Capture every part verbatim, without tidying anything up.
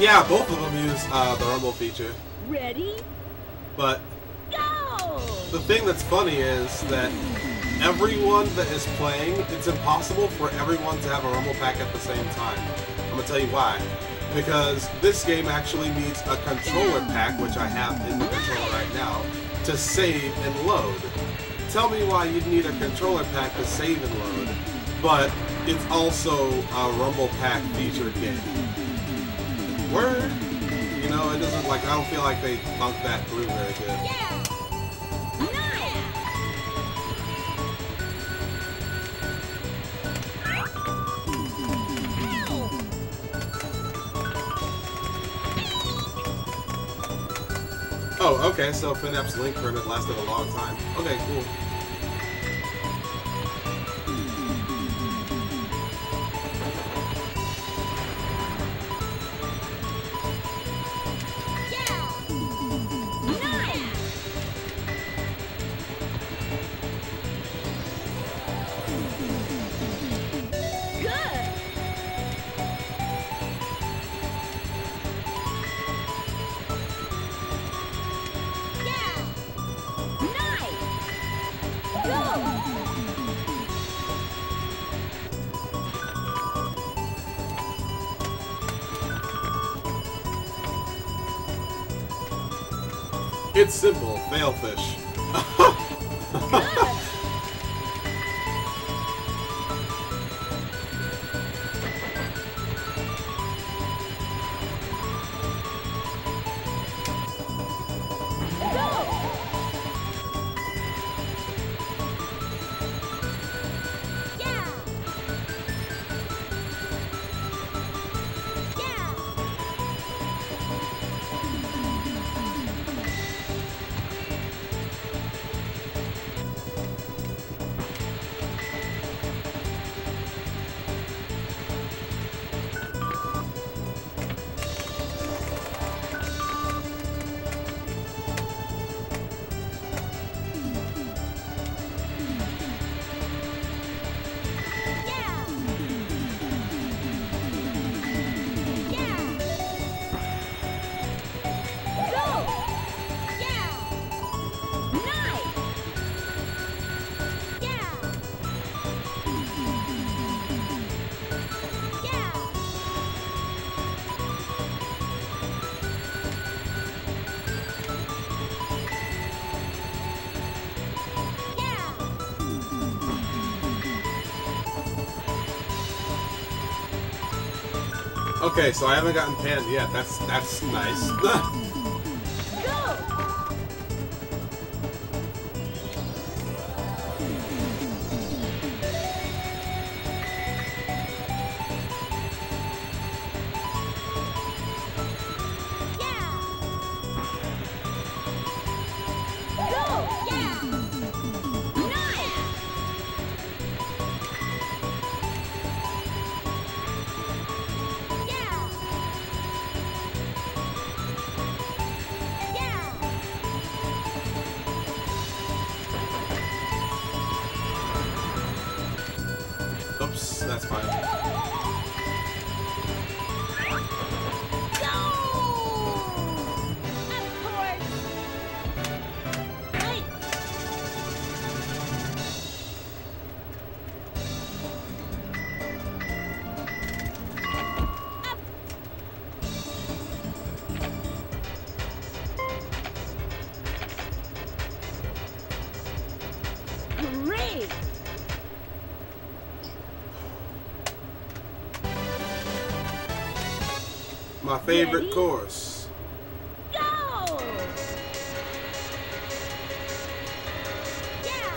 Yeah, both of them use uh, the rumble feature. Ready? But Go! the thing that's funny is that everyone that is playing, it's impossible for everyone to have a rumble pack at the same time. I'm gonna tell you why. Because this game actually needs a controller pack, which I have in the controller right now, to save and load. Tell me why you'd need a controller pack to save and load, but it's also a rumble pack featured game. Word? You know, it doesn't, like, I don't feel like they thunk that through very good. Yeah! Oh, okay, so FinApp's link permit lasted a long time. Okay, cool. It's simple, failfish. Okay, so I haven't gotten panned yet. That's that's nice. Oops, that's fine. Great! My favorite Ready? course. Go! Yeah!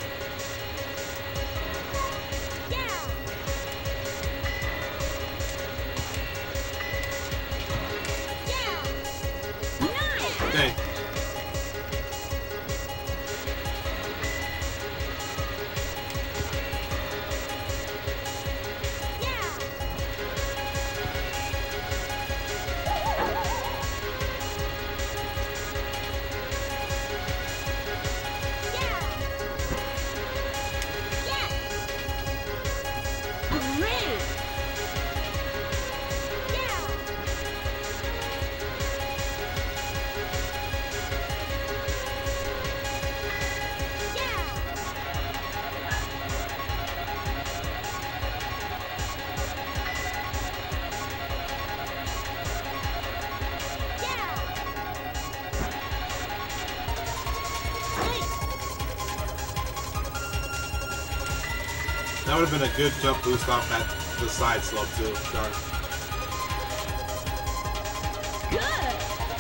Yeah! Yeah! Nice! Dang. That would have been a good jump boost off that the side slope too. Darn. Good.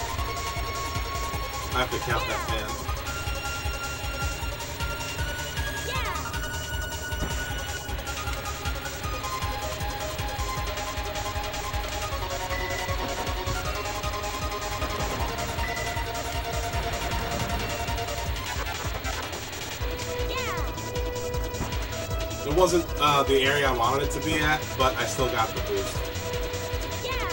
I have to count that fan. It wasn't uh, the area I wanted it to be at, but I still got the boost. Yeah.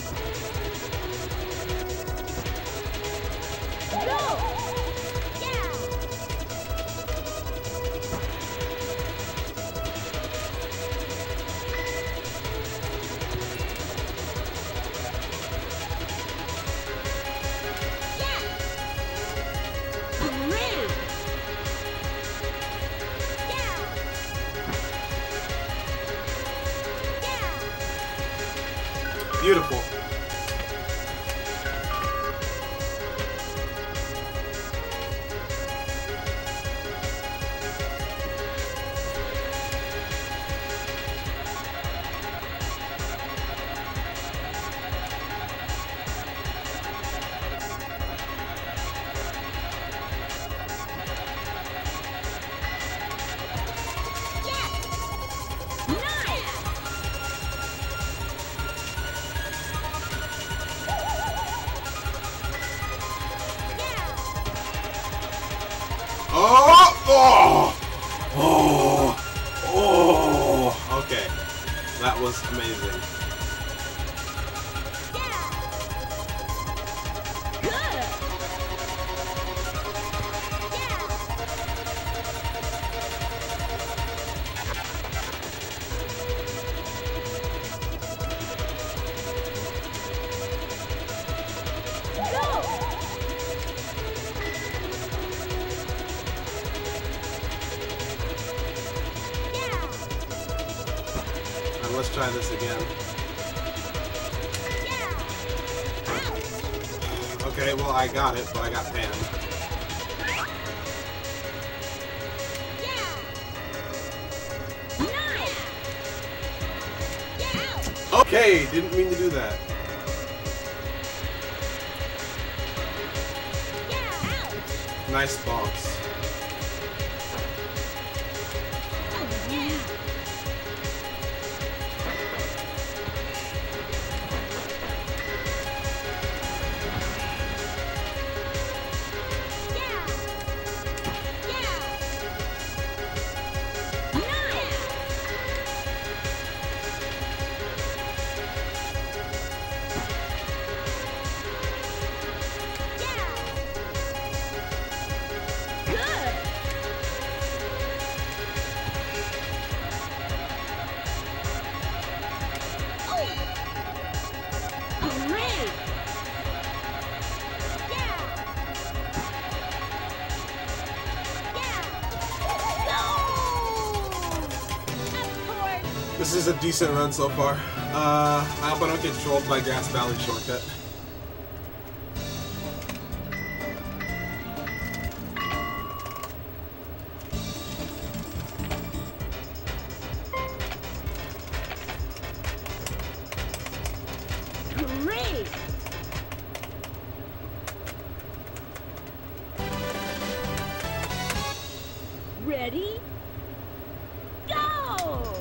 Go. Yeah. Beautiful. Oh! Oh! Oh! Oh! Okay. That was amazing. Let's try this again. Okay, well I got it, but I got panned. Okay, didn't mean to do that. Nice bounce. This is a decent run so far. Uh, I hope I don't get trolled by Grass Valley shortcut. Great! Ready? Go!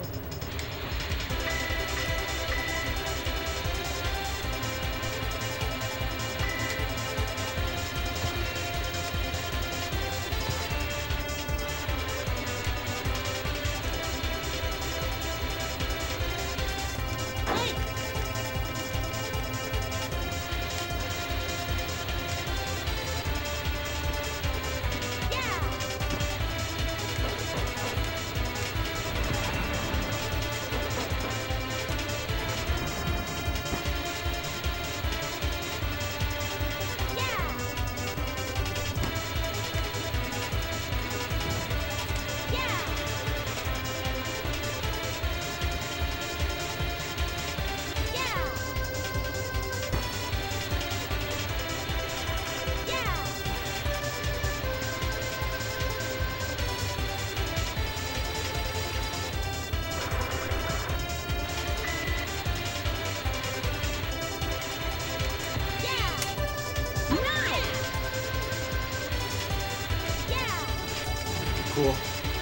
Cool.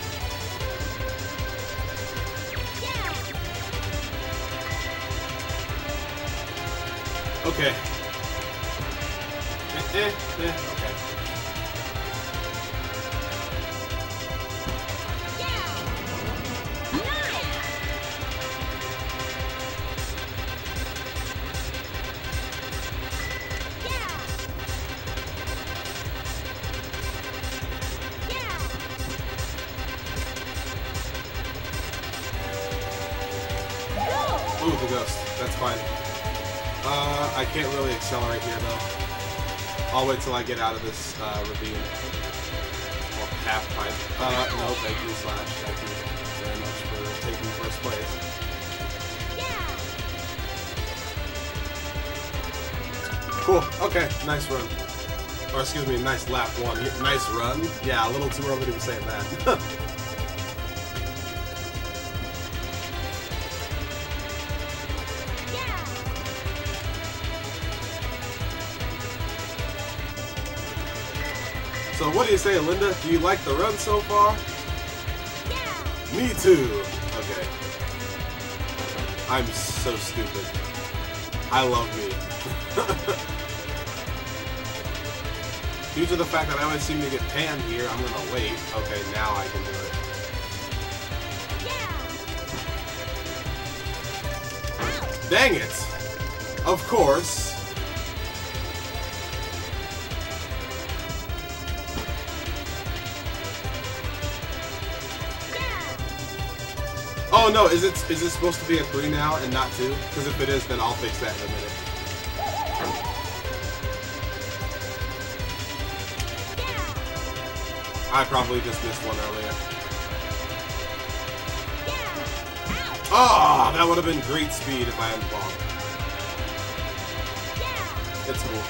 Okay. Eh, eh, eh, okay. Ooh, the ghost. That's fine. Uh, I can't really accelerate here, though. I'll wait till I get out of this uh, ravine. Or half pipe. Uh, no, thank you, Slash. Thank you very much for taking first place. Cool. Okay, nice run. Or, excuse me, nice lap one. Nice run? Yeah, a little too early to be saying that. So what do you say, Linda? Do you like the run so far? Yeah. Me too. Okay. I'm so stupid. I love me. Due to the fact that I always seem to get panned here, I'm gonna wait. Okay, now I can do it. Yeah. Dang it! Of course. Oh no, is it is it supposed to be a three now and not two? Because if it is, then I'll fix that in a minute. I probably just missed one earlier. Oh, that would have been great speed if I hadn't bombed. It's cool.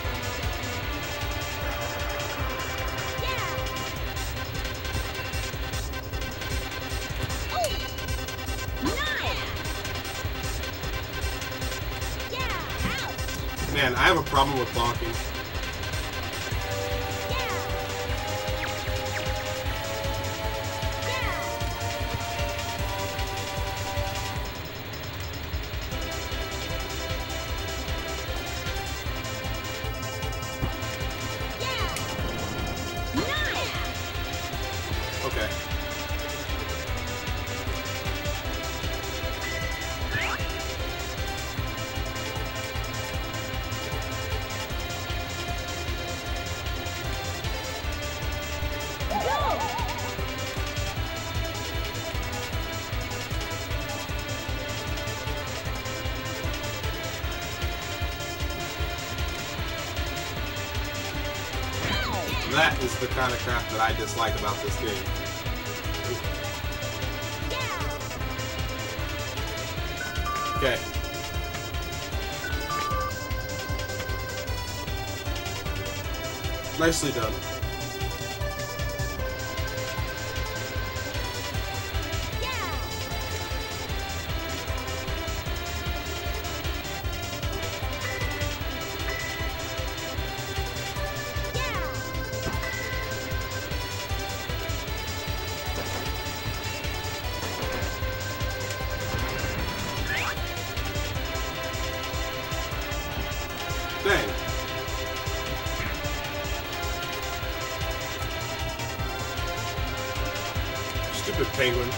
Man, I have a problem with bonking. Okay. That is the kind of crap that I dislike about this game. Okay. Nicely done. Dang. Stupid penguin.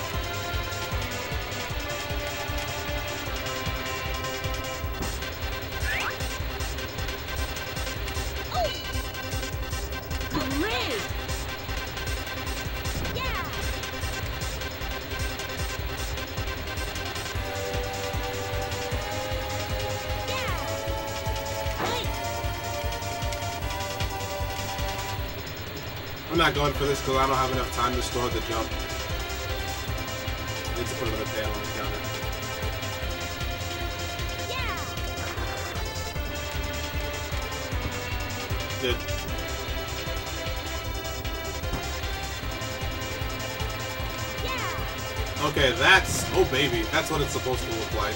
I'm not going for this because I don't have enough time to store the jump. I need to put another pan on the counter. Good. Okay, that's... Oh, baby. That's what it's supposed to look like.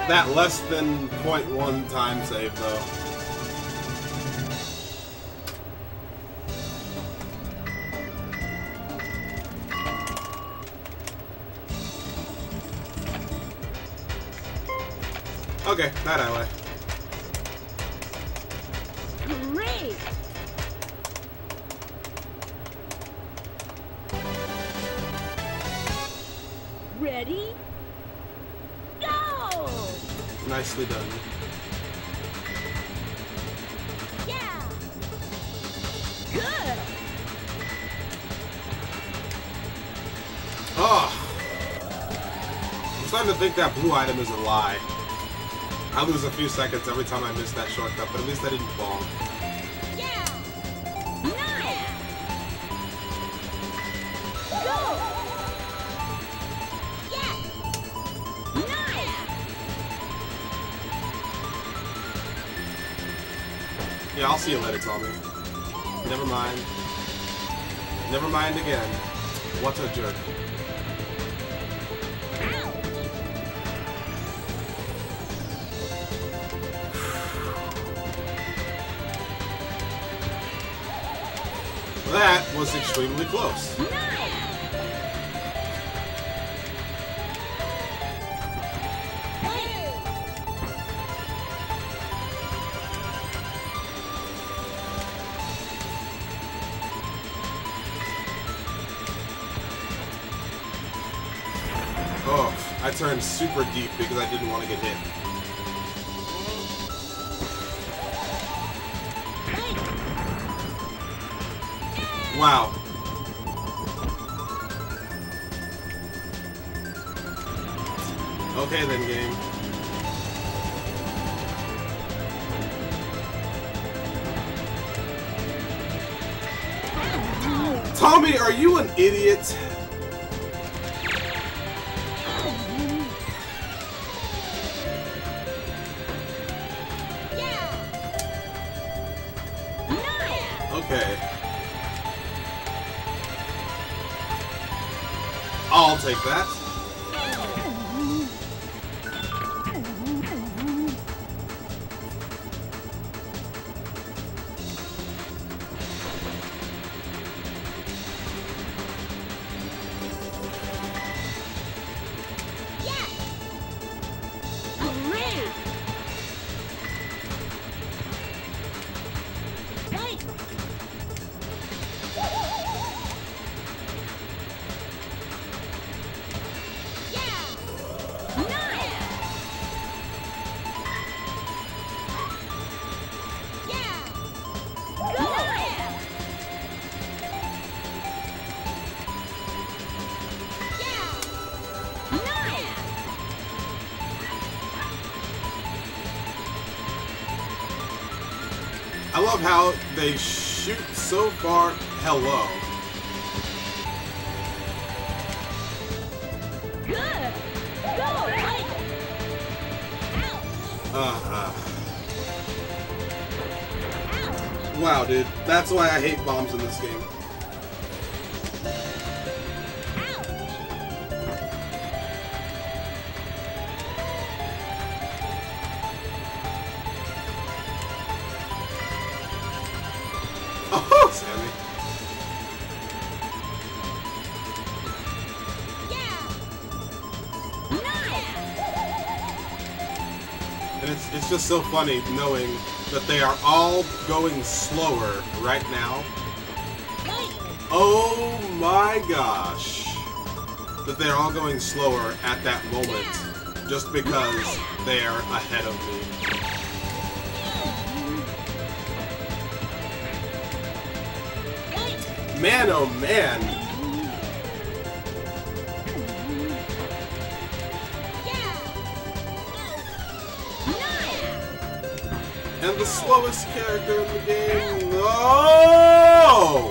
that less than zero point one time save, though. Okay, that highway. Great! Ready? Go! Nicely done. Yeah! Good! Oh! I'm starting to think that blue item is a lie. I lose a few seconds every time I miss that shortcut, but at least I didn't fall. Yeah! Nice! Go! Yeah! Nice! Yeah, I'll see you later, Tommy. Never mind. Never mind again. What a jerk. That was extremely close. Oh, I turned super deep because I didn't want to get hit. Wow. Okay then, game. Tommy, are you an idiot? Okay. I'll take that. I love how they shoot so far. Hello. Good. Go. Uh, uh. Wow, dude. That's why I hate bombs in this game. Oh, Sammy. And it's, it's just so funny knowing that they are all going slower right now. Oh my gosh. That they're all going slower at that moment just because they're ahead of me. Man, oh man. And the slowest character in the game, no!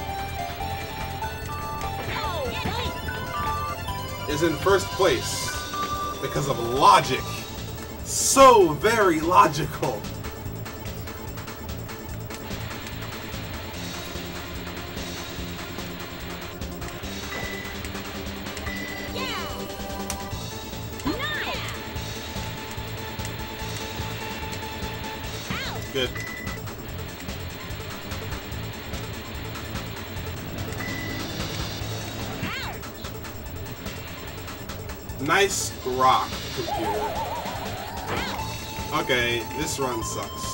Is in first place because of logic. So very logical. Good. Nice rock, computer. Okay, this run sucks.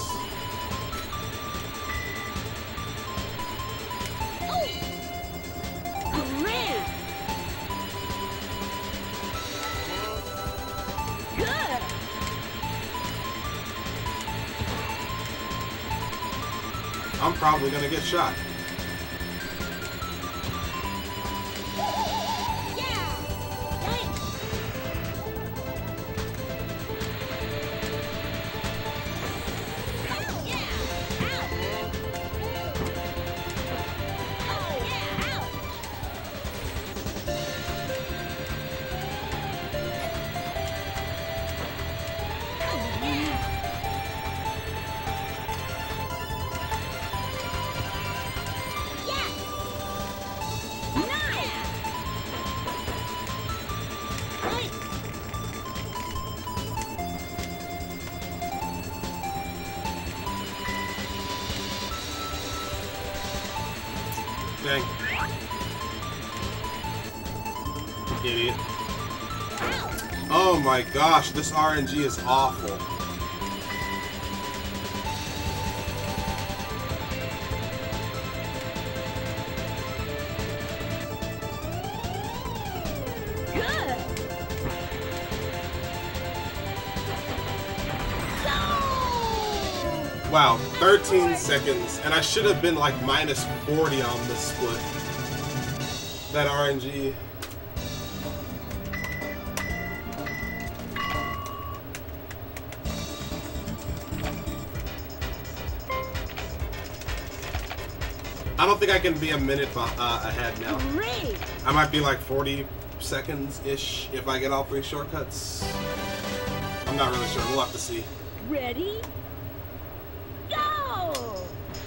I'm probably gonna get shot. Dang. Idiot. Oh my gosh, this R N G is awful. Wow, thirteen seconds, and I should have been like minus forty on this split. That R N G. I don't think I can be a minute uh, ahead now. I might be like forty seconds-ish if I get all three shortcuts. I'm not really sure. We'll have to see. Ready? Go!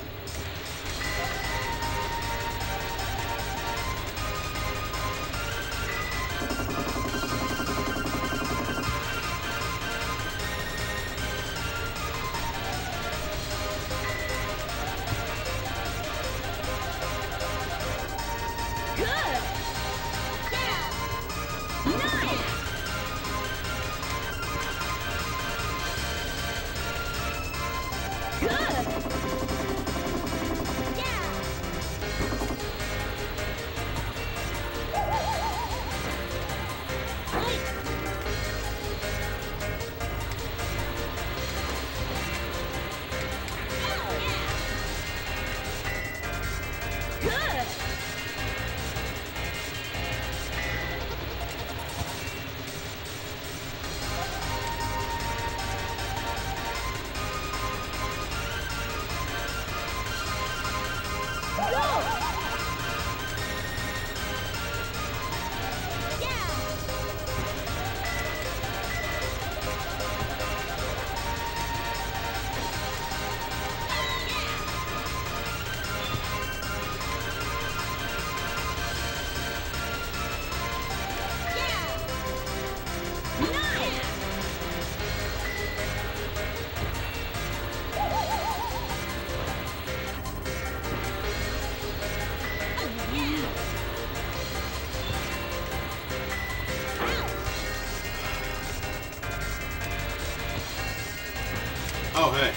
Oh, hey.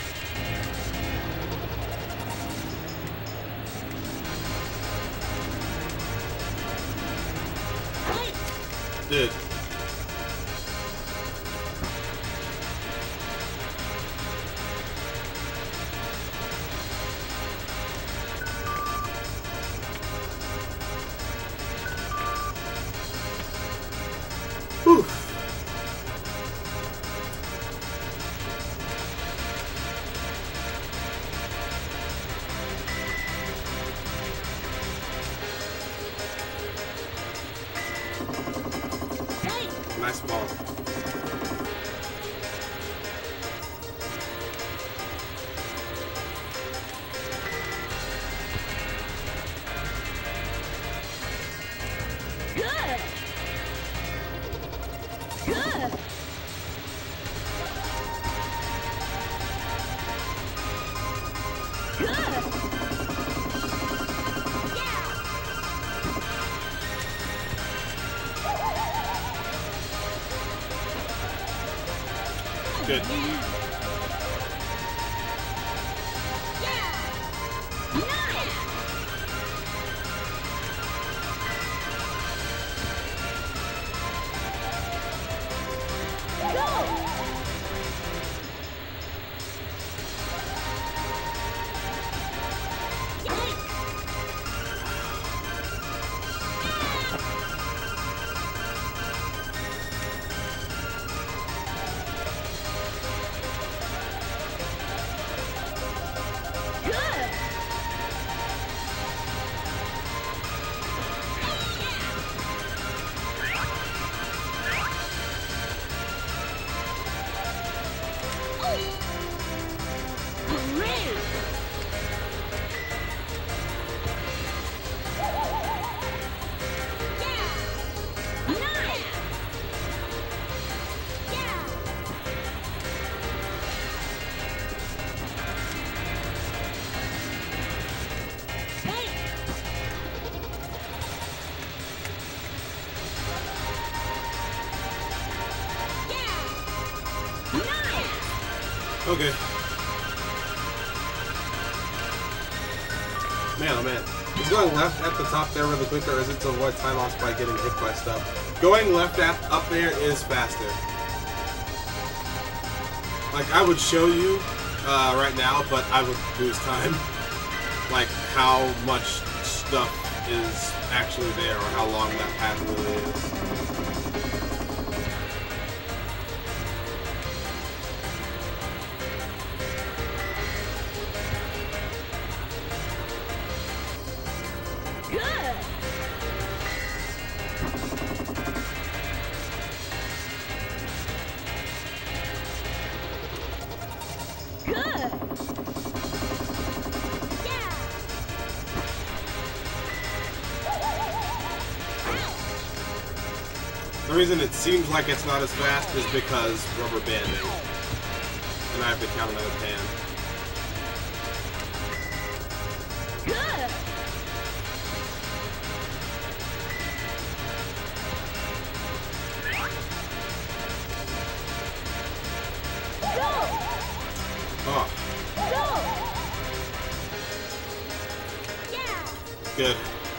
Dude. Whew. Nice ball. Good. Good. Good. Okay. Man, oh man. Is going left at the top there really quick, or is it to avoid time loss by getting hit by stuff? Going left at up there is faster. Like, I would show you uh, right now, but I would lose time. Like, how much stuff is actually there, or how long that path really is. The reason it seems like it's not as fast is because rubber banding. And I have to count another pan. Good. Go. Oh. Go. Yeah. Good.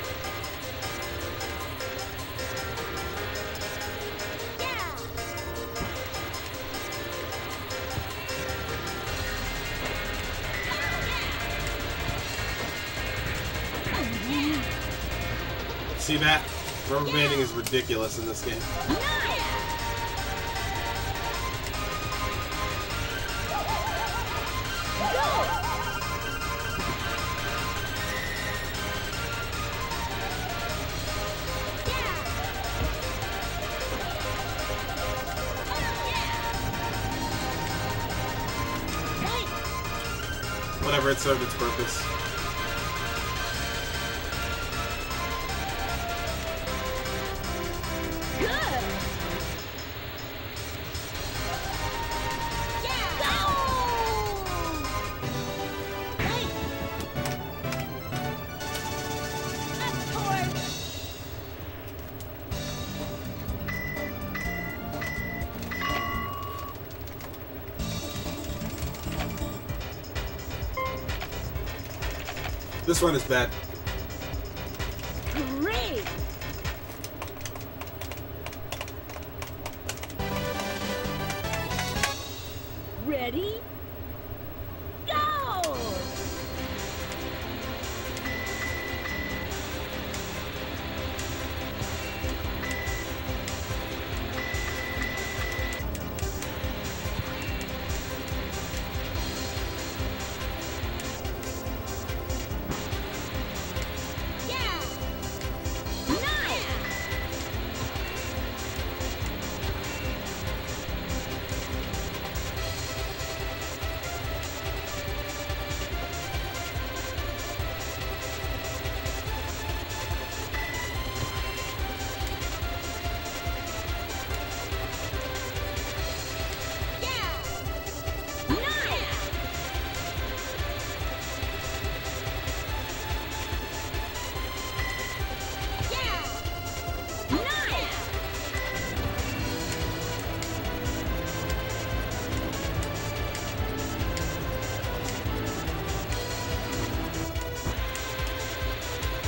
See that? Rubber banding is ridiculous in this game. Whatever, it served its purpose. This one is bad. Great. Ready? Go!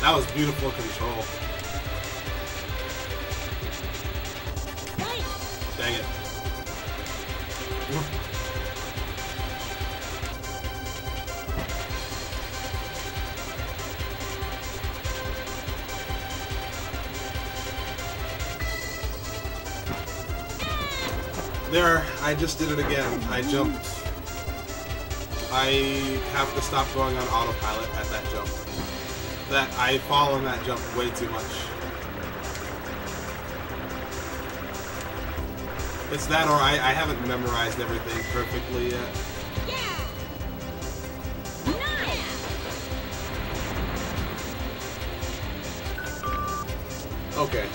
That was beautiful control. Dang it. There, I just did it again. I jumped. I have to stop going on autopilot at that jump. That I fall on that jump way too much. It's that, or I, I haven't memorized everything perfectly yet. Okay.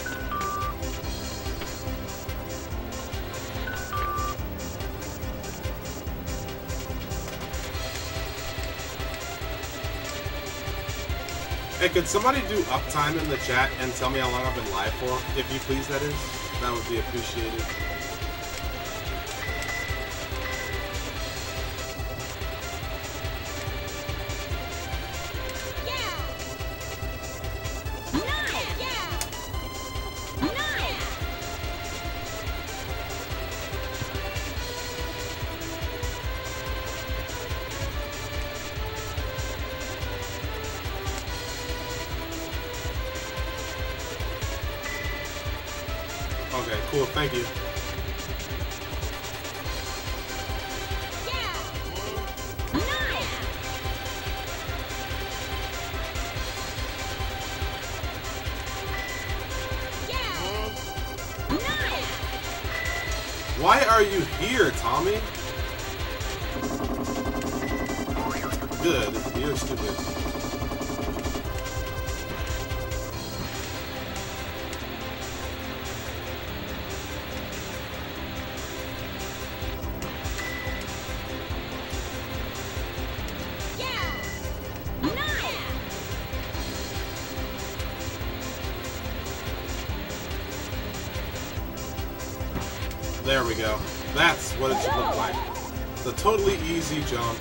Hey, could somebody do uptime in the chat and tell me how long I've been live for? If you please, that is. That would be appreciated. Okay, cool, thank you. Why are you here, Tommy? Good, you're stupid. There we go. That's what it should look like. It's a totally easy jump.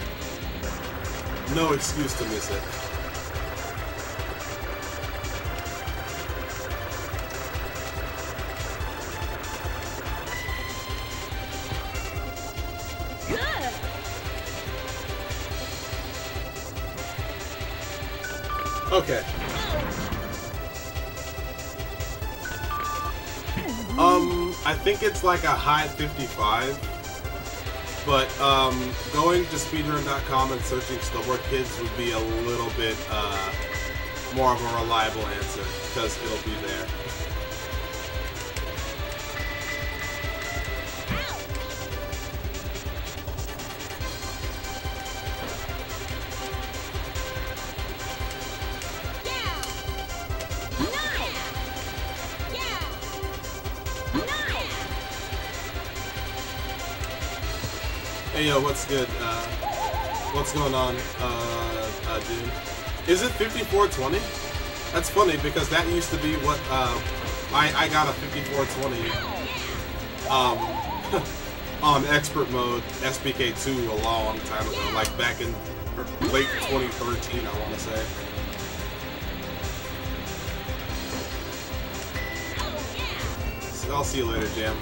No excuse to miss it. Good. Okay. Um, I think it's like a high fifty-five, but um, going to speedrun dot com and searching Snowboard Kids would be a little bit uh, more of a reliable answer, because it'll be there. Hey yo, what's good? Uh, what's going on, uh, uh, dude? Is it fifty-four twenty? That's funny because that used to be what uh, I I got a fifty-four twenty um on expert mode S B K two a long time ago, like back in late twenty thirteen, I want to say. So I'll see you later, Jam.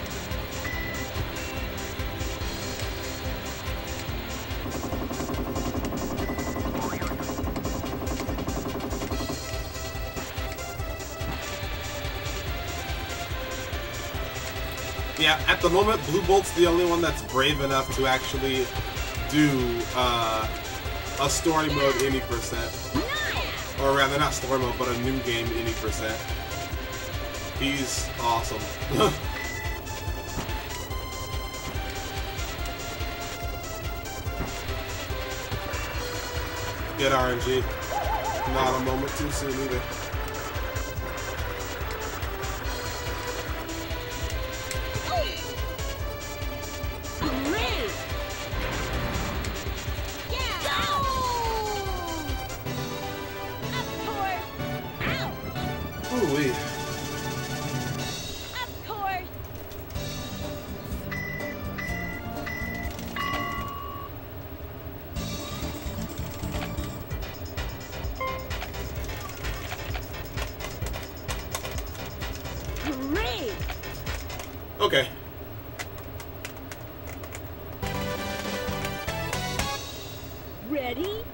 Yeah, at the moment, Blue Bolt's the only one that's brave enough to actually do uh, a story mode any percent. Or rather, not story mode, but a new game any percent. He's awesome. Good R N G. Not a moment too soon either. Ooh-wee. Of course. Okay. Ready?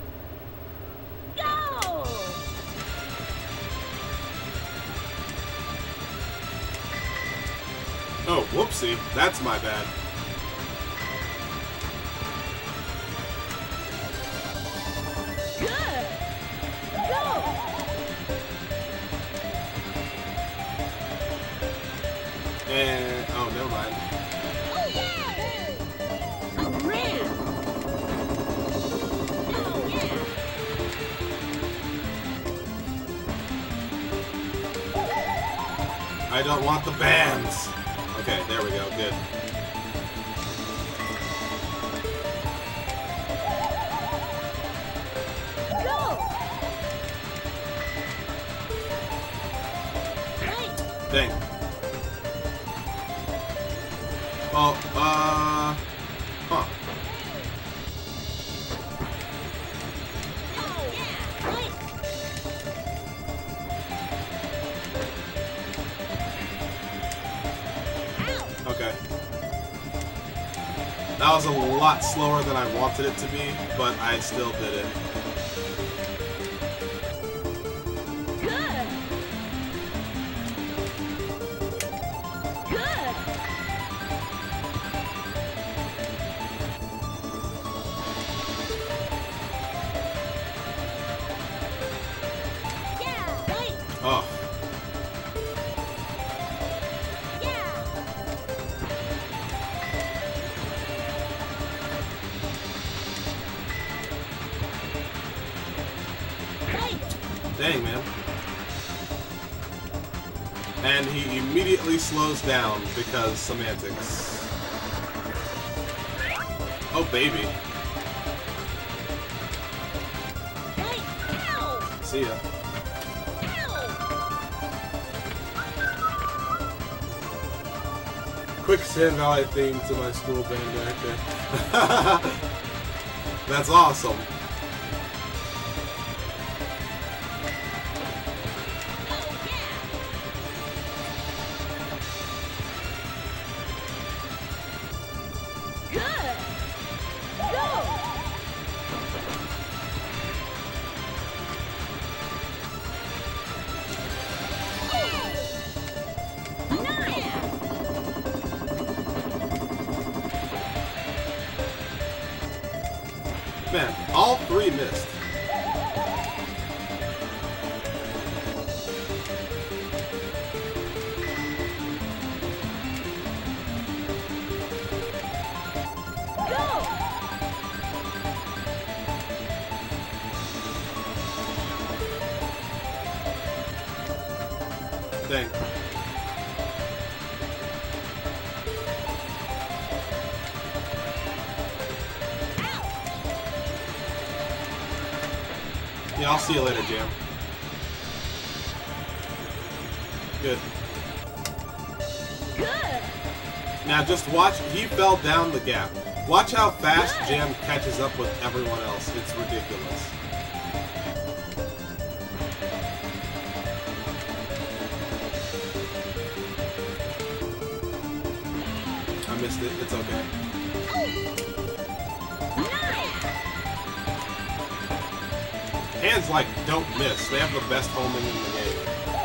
Go! Oh, whoopsie. That's my bad. Good! Go! And oh, never mind. Oh yeah! A ramp! Oh yeah! I don't want the bands. Okay, there we go. Good. Go! Right! Dang. Oh, uh, huh. Oh yeah! Right! Ow! Okay. That was a lot slower than I wanted it to be, but I still did it. Good! Good! Yeah! Right! Oh, Yeah! Right! dang, man. And he immediately slows down because semantics. Oh, baby. Right! Ow! See ya. Ow! Quick Sand Valley theme to my school band back there. That's awesome. Oh yeah! Good! Go! Oh! Nice! Man, all three missed. Go! Dang. Yeah, I'll see you later, Jam. Good. Good! Now just watch, he fell down the gap. Watch how fast Jam catches up with everyone else. It's ridiculous. I missed it, it's okay. Nice! Hands like don't miss. They have the best homing in the game.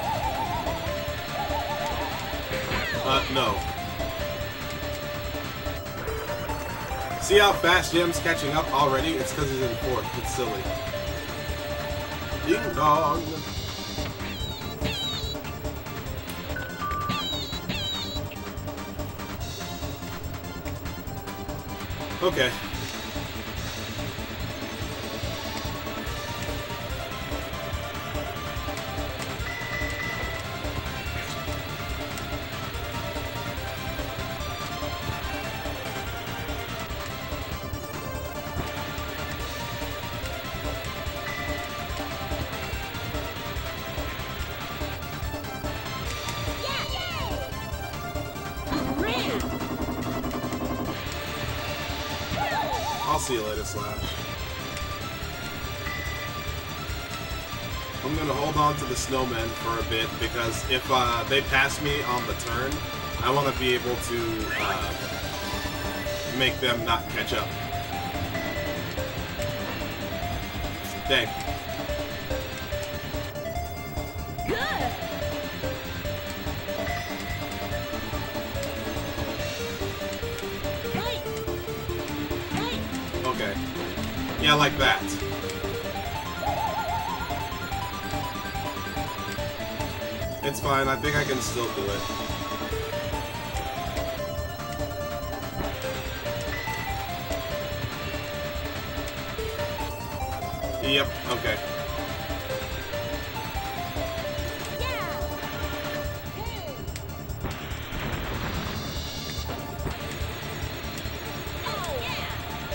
Uh, no. See how fast Jam's catching up already? It's because he's in fourth. It's silly. Ding dong. Okay. I'll see you later, Slash. I'm gonna hold on to the snowmen for a bit because if uh, they pass me on the turn, I want to be able to uh, make them not catch up. Dang. Good. Right. Right. Okay. Yeah, like that. It's fine. I think I can still do it. Yep. Okay. Yeah. Hey. Oh yeah.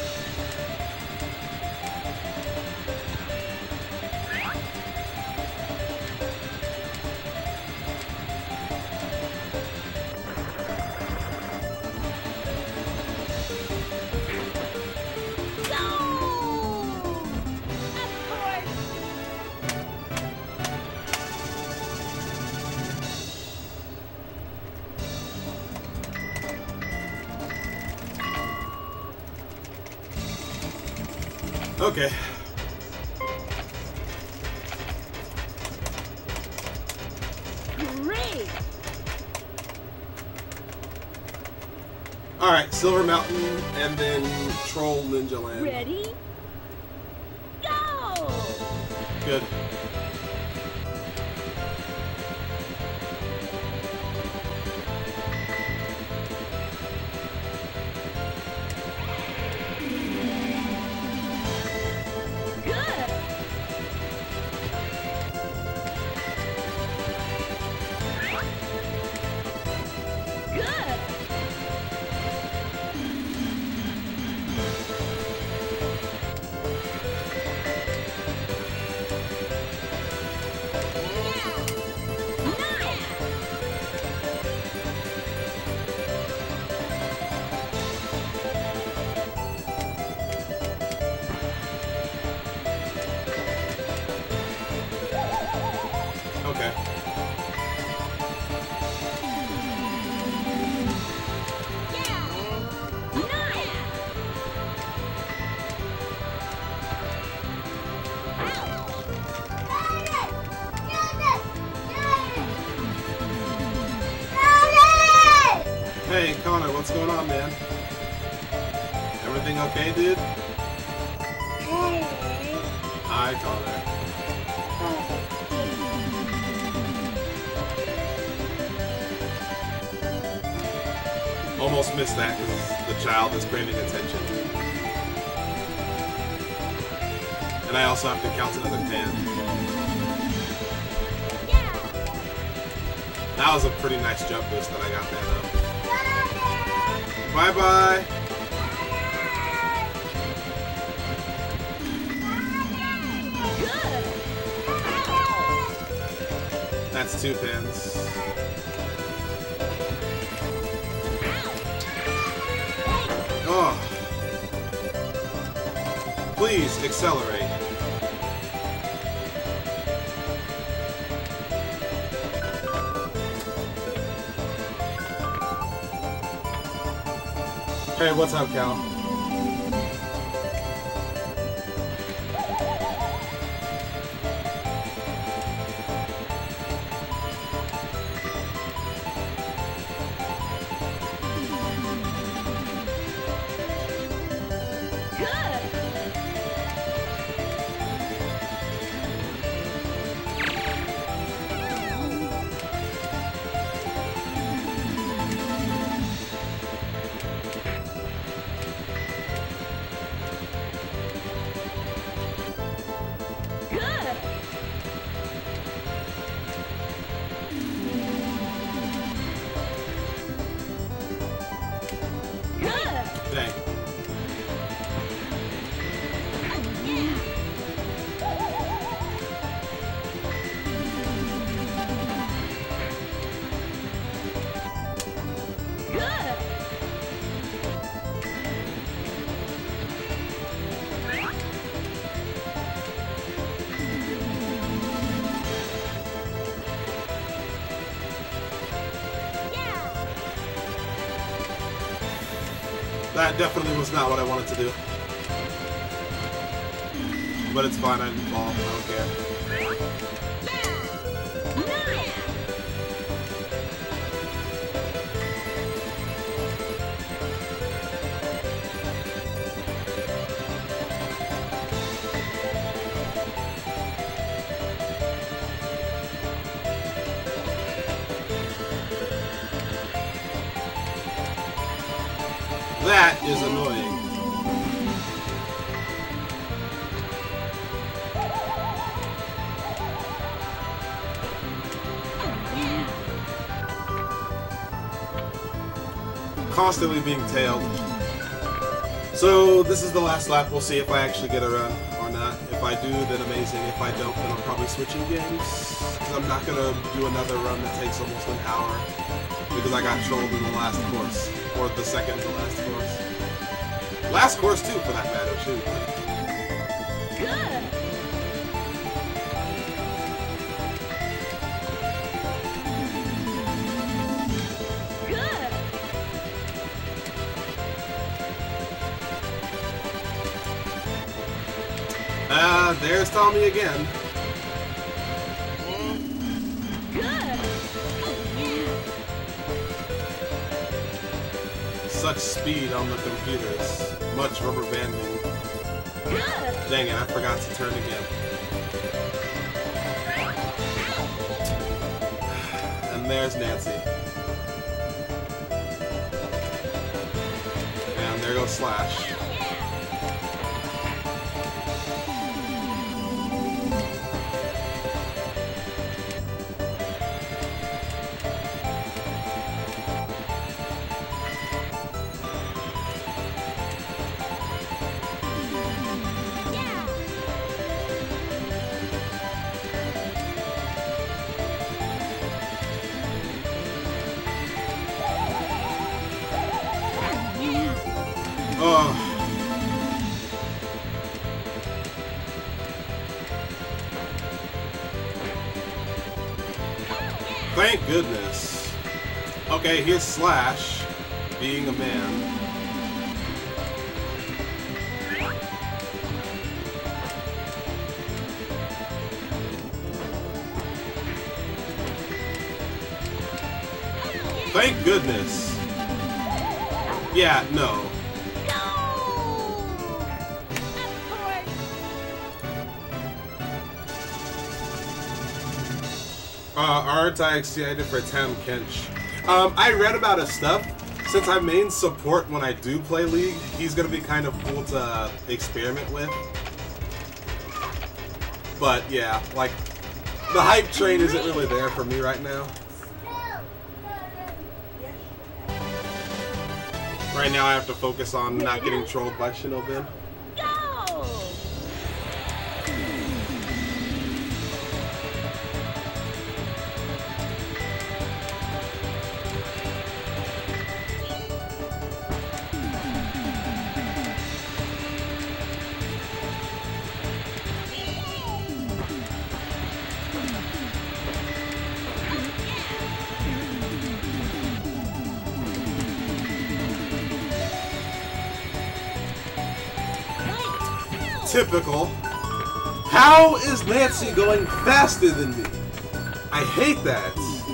Go! Of course. Okay. Great. Alright, Silver Mountain and then Troll Ninja Land. Ready? Go! Good. Good. Good. Okay. Hey, Connor, what's going on, man? Everything okay, dude? Hi, Connor. Almost missed that because the child is craving attention. And I also have to count another ten. That was a pretty nice jump boost that I got that up. Bye-bye! That's two pins. Oh. Please, accelerate. Hey, what's up, Cal? That definitely was not what I wanted to do. But it's fine, I didn't fall. I don't care. That is annoying. Constantly being tailed. So this is the last lap. We'll see if I actually get a run or not. If I do, then amazing. If I don't, then I'm probably switching games. Because I'm not going to do another run that takes almost an hour. Because I got trolled in the last course. Or the second to last course. Last course too, for that matter, too. Good. Good. Ah, uh, there's Tommy again. Good. Oh, yeah. Such speed on the computers. Much rubber banding. Good. Dang it, I forgot to turn again. And there's Nancy. And there goes Slash. Oh. Thank goodness. Okay, here's Slash being a man. Thank goodness. Yeah, no. Uh, aren't I excited for Tam Kench? Um, I read about his stuff. Since I main support when I do play League, he's gonna be kind of cool to uh, experiment with. But yeah, like, the hype train isn't really there for me right now. Right now I have to focus on not getting trolled by Shinobin. Typical. How is Nancy going faster than me? I hate that.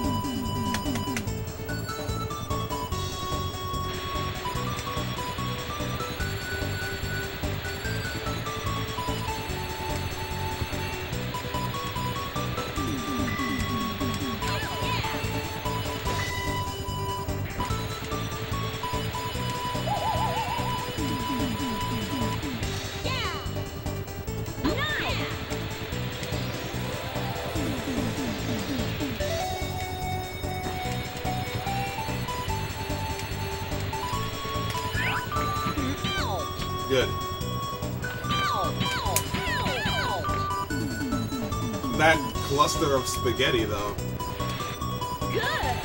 Good. That cluster of spaghetti, though. Good.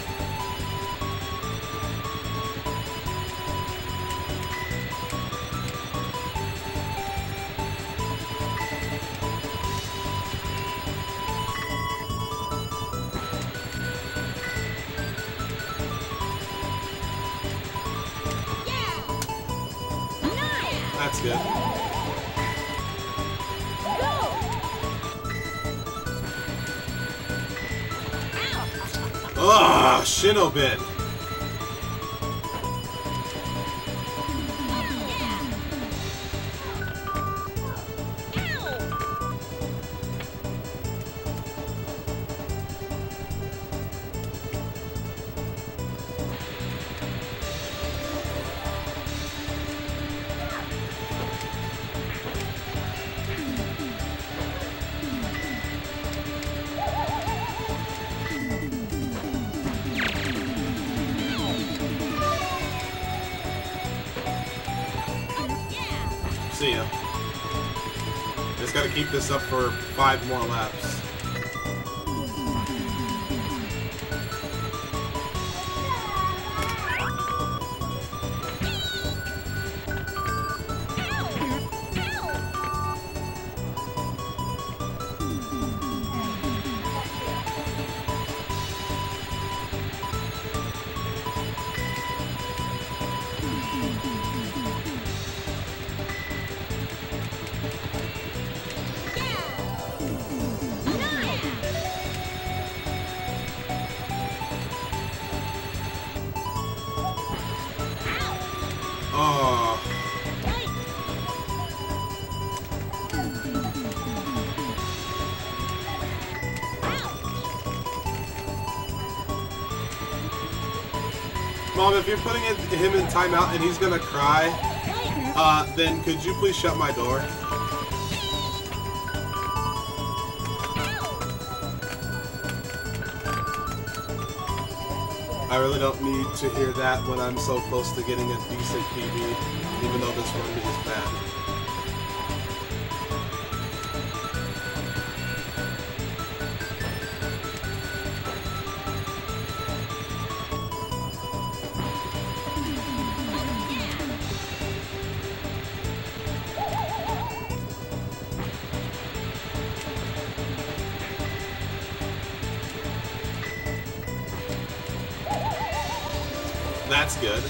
That's good. Ugh, Shinobin. See ya. Just gotta keep this up for five more laps. Oh. Mom, if you're putting it, him in timeout and he's gonna cry, uh, then could you please shut my door? I really don't need to hear that when I'm so close to getting a decent P B, even though this run is bad. That's good.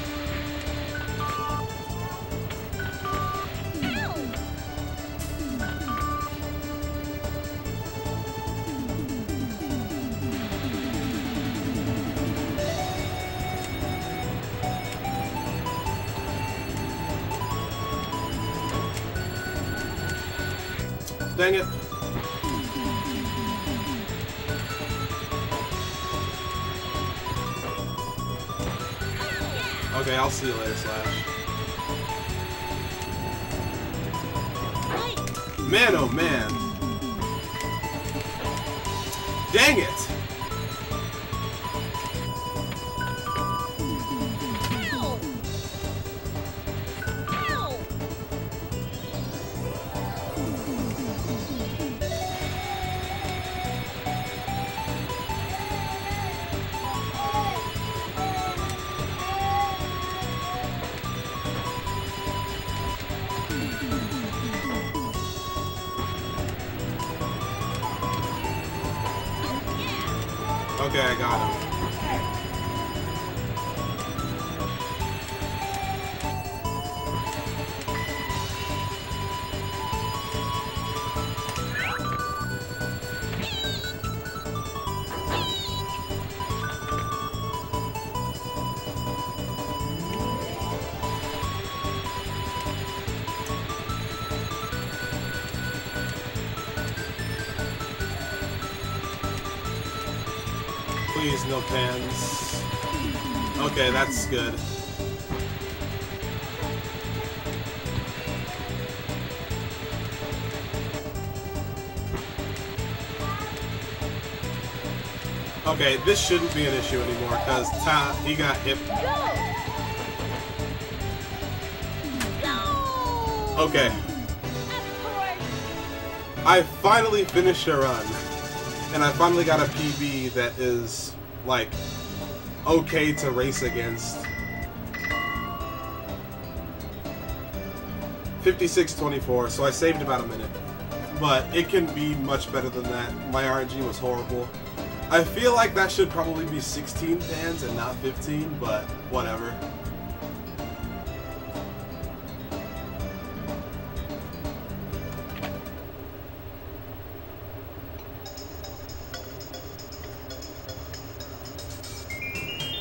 Dang it. Okay, I'll see you later, Slash. Man, oh man. Dang it! Okay, I got him. Please, no pans. Okay, that's good. Okay, this shouldn't be an issue anymore because Ta he got hit. Okay. I finally finished a run. And I finally got a P B that is, like, okay to race against. fifty-six twenty-four, so I saved about a minute. But it can be much better than that. My R N G was horrible. I feel like that should probably be sixteen pans and not fifteen, but whatever.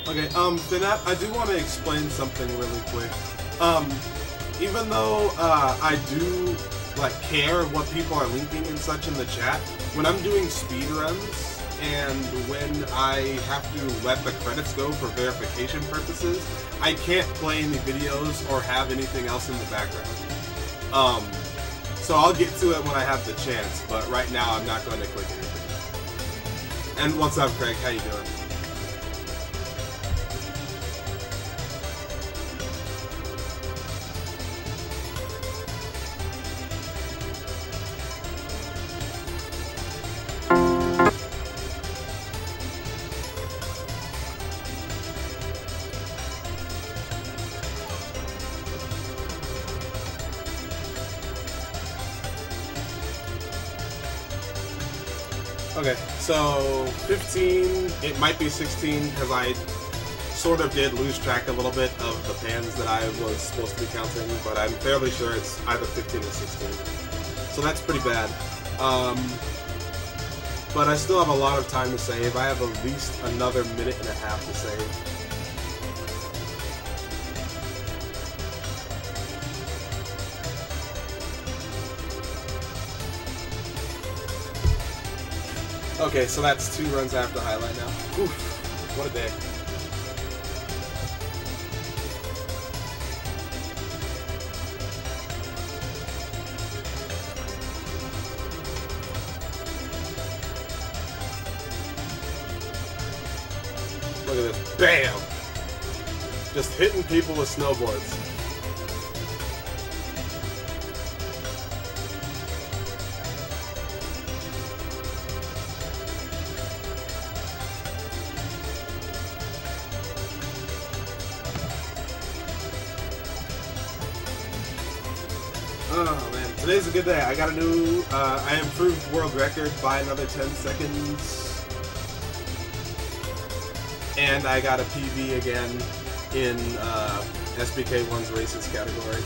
Okay, um, Finette, I do want to explain something really quick. Um, even though uh, I do like care what people are linking and such in the chat, when I'm doing speedruns and when I have to let the credits go for verification purposes, I can't play any videos or have anything else in the background. Um, so I'll get to it when I have the chance, but right now I'm not going to click anything. And what's up, Craig? How you doing? Okay, so fifteen, it might be sixteen, because I sort of did lose track a little bit of the pans that I was supposed to be counting, but I'm fairly sure it's either fifteen or sixteen. So that's pretty bad. Um, but I still have a lot of time to save. I have at least another minute and a half to save. Okay, so that's two runs after highlight now. Oof, what a day. Look at this. Bam! Just hitting people with snowboards. Oh man, today's a good day. I got a new, uh, I improved world record by another ten seconds. And I got a P B again in uh, S B K one's races category.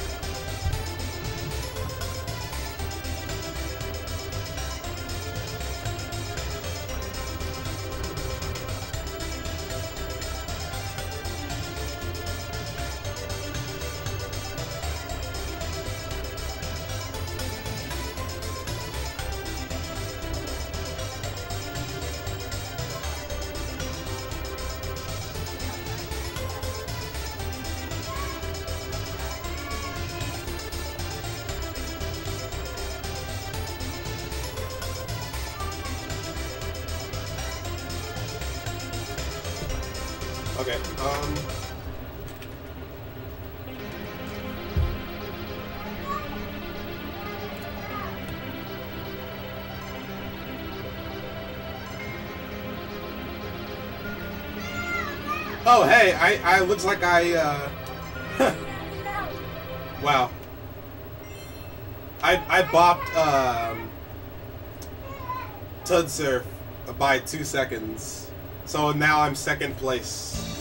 Okay, um... Oh, hey, I, I, looks like I, uh... wow. I, I bopped, um... Tud Surf by two seconds. So now I'm second place.